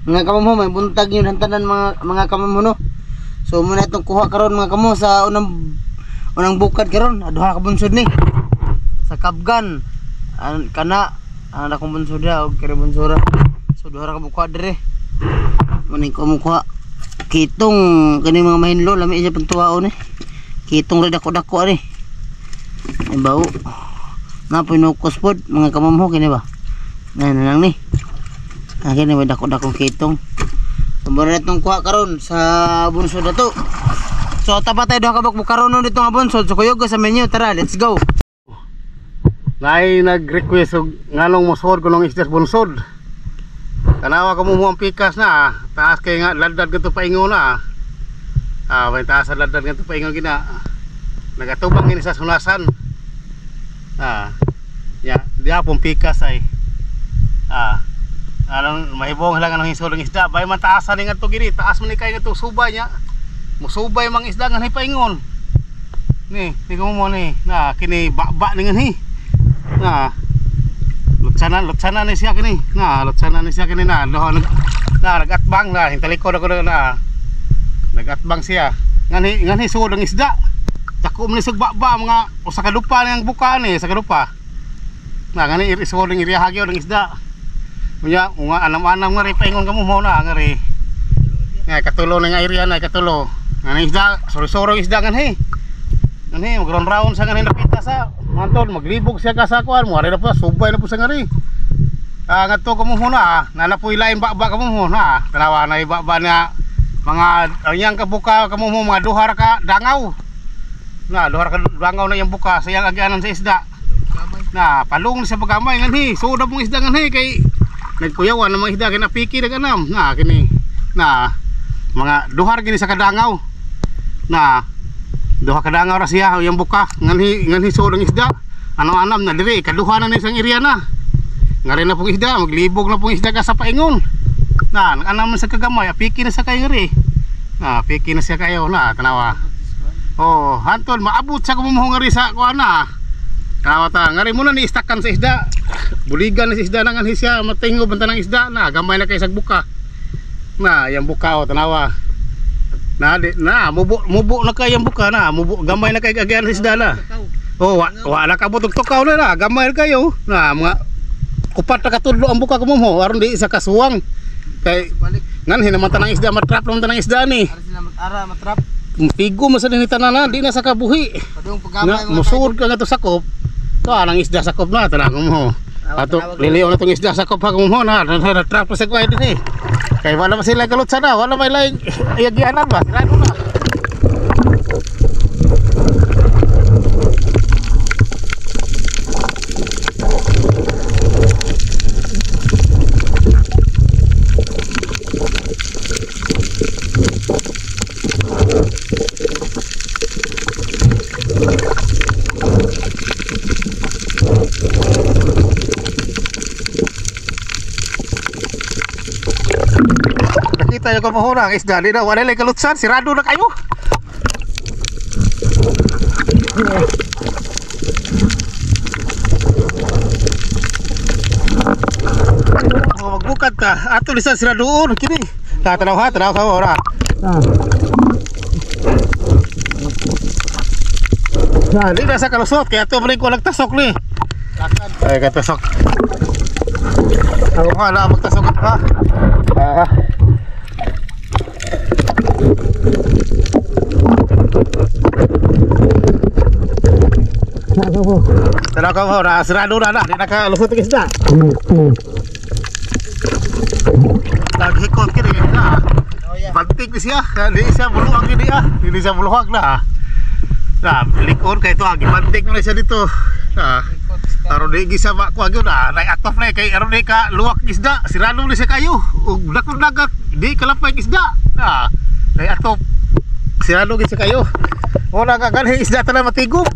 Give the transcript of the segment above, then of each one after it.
Mga kamamo, may buntag yun hantanan mga kamamo no. So muna itong kuha karon mga kamo sa unang bukad karon. Duha ka bunsod ni. Sa Kabgan. Kana anak kong bunsod na og kare bunsura. So duha ka bukad dire. Muni ko mo kuha kitong kani mga mahinlo lami siya pantuwao ni. Kitong ra dako-dako ani. Ay bau. Na pinukos pod mga kamamo kini ba. Nan lang ni. Kini may dako-dako kitong. Sumber itong kuha karon sa bunsod na to. So tapat tayo duha ka buk karon dito nga bunsod. So kuyog sa menu, tara, let's go. Nay nag-request og nganong mosod ko nung isdas bunsod. Tanawa ko mo ang pikas na, taas kay nga ladad gadto paingon na. May taas sa ladad gadto paingon gina. Nagatubang ini sa sunasan. Ya, dia pong pikas ay. Anong mahibong lang anong hisod ng isda bay man taasan nga to giri taas man ni kay nga to subay nya musubay mang isda nga paingon ni tingnan mo ni na kini baba ni nga ni na lutsana ni siya kini na lutsana ni siya kini na nagatbang na hintalikod ako na nagatbang siya ngani sud ng isda dako man ni sug baba mga usa ka lupa nang buka ni sa kalupa na ngani sud ng iriya hagyo ng isda. Kunya, anam-anam nga rin paingon ka mo na nga rin. Nga, katulo na nga area na, katulo. Nga isda, sorry isda nga he. Nga he, mag-round sa nga rin napita sa mantol, maglibog siya kasakuan mo. Ari na po, subay na po sa nga rin. Nga to ka mo na, nanapoy lain baba ka mo na. Tanawa na ibaba na mga, yang kabuka ka mo mga duhar ka dangaw. Na, duhar ka dangaw na yung buka, sayang agyanan sa isda. Na, palong sa pagamay nga he, suda mong isda nga he, kay nagkuyawan ng mga isda kina piki naganam na kini na mga duhar gini sa kadangaw na duha kadangaw ra siya yung buka nganhi sudong isda ano anam na diri kaduha na isang area na ngari na pong isda maglibog na pong isda ka sa paingon na anam sa kagamay piki na sa kayo ngari na piki na siya kayo na tanawa hantol maabot sa kumuhong ngari sa kuan na tanawa ta ngari muna ni istakan sa isda buligan na si isda nangan siya matingo banta ng isda na gamay na kay sag buka na yang buka tanawa na mubo na kay yang buka na mubo gamay na kay agyan si isda na wala ka butog tukaw na gamay na kayo na mga kupat na katudlo ang buka kumuho aron di isa kasuwang kay ngan hinaman tanang isda matrap naman tanang isda ni ara matrap pigo man sa tanan di na sa kabuhi na musud ka nga to sakop anang isda sakop na tanang mo ato liliw na itong isda sakop ha kung mo na trap sa kuhay din kaya wala pa sila kalut sana wala may laing iagyanan ba sila na tayo ko mahura ang isda di na wala lang kalutsan sirado na kayo magbukad ka ato lisan siradoon kini tanaw sa ora di na sa kalusot kaya ito balik ko nagtasok ni ay katasok ako nga na magtasok ka Tara ko na sirado na di nakalusot ang isda. Naghikot kini na. Bantik ni siya, di siya buluhag ni dia. Hindi siya buluhag na. Na likod kay to agi bantik na siya dito. Aron di gisa ba ko agyo na nay atof na kay aron di ka luwak isda, sirado ni siya kayo. Ug dakod dagat di kalapay isda. Nay atof sirado gid siya kayo. Wala ka ganhi isda tala matigom.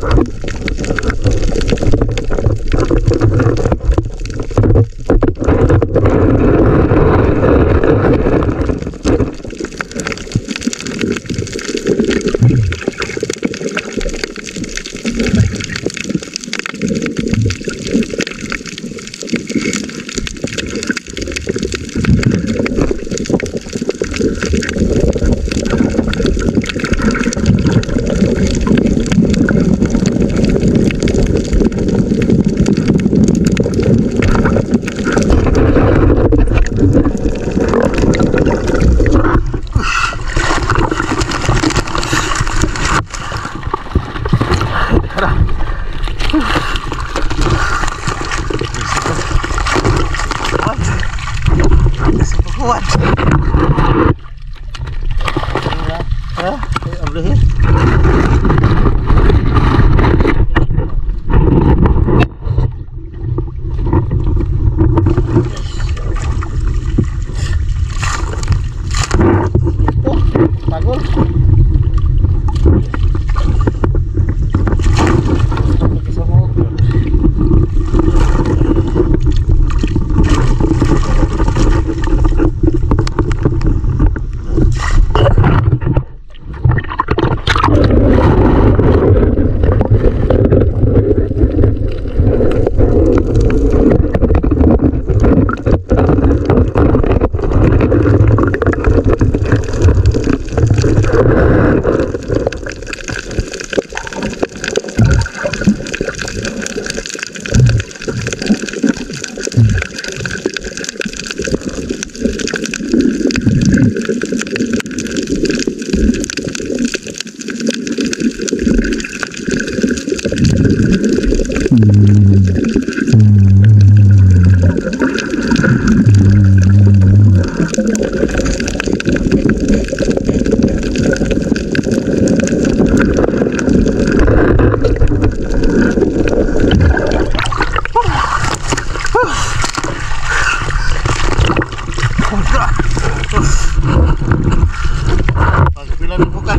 Kuat. Boleh. Bagus. Pagbilang bukan.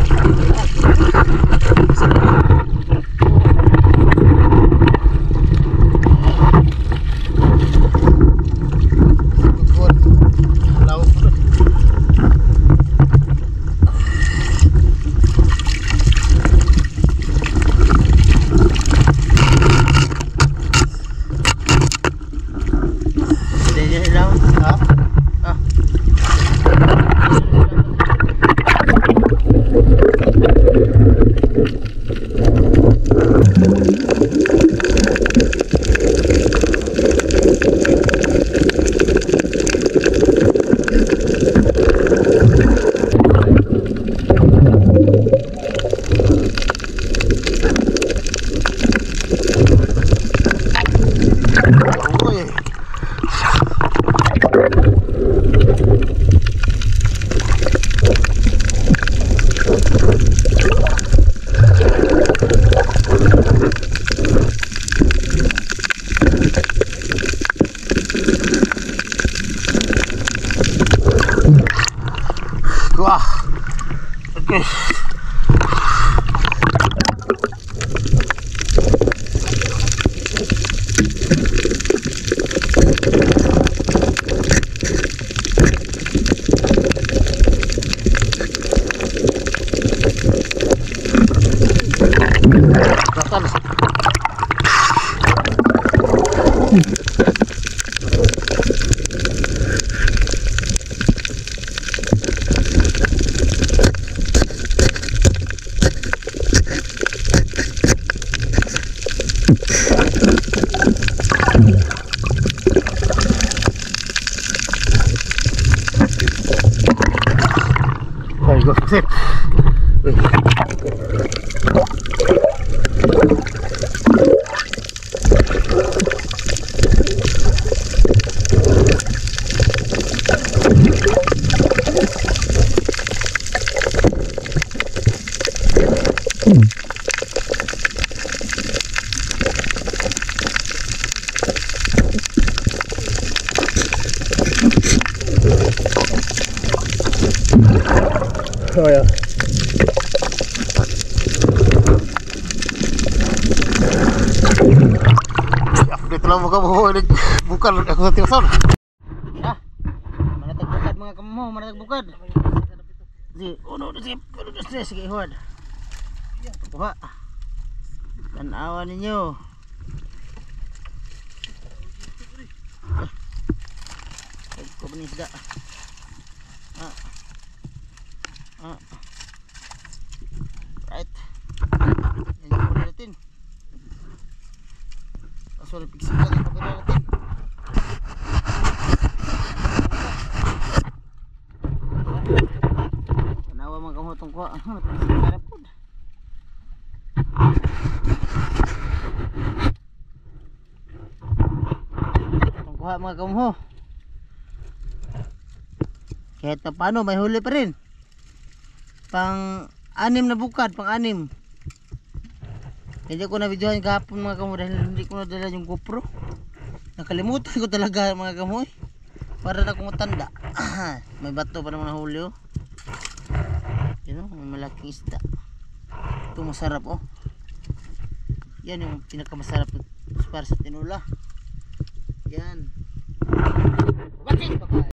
Wah. Okey. Baik, go. Sip. Oh ya. Wala mo ka mo bukan ako sa tiwason. Ah, manatag bukad mga kamo, manatag bukad. Sige, sige, Howard. Kuha. Tanawa ninyo. Ko ba ni isda? Right. Yan yung huli natin. Kaso nagpigsil ka yung pagkala natin. Tanawa mga kamotong kuha. Nagpigsil ka na po. Itong kuha mga kamuho. Kahit na paano may huli pa rin. Pang 6 na bukad, pang 6. Hindi ko na videohan kahapon mga kamoy dahil hindi ko na dala yung GoPro. Nakalimutan ko talaga mga kamoy. Para na akong matanda. May bato pa naman nahuli oh. Yan oh, may malaking isda. Ito masarap oh. Yan yung pinakamasarap para sa tinula. Yan.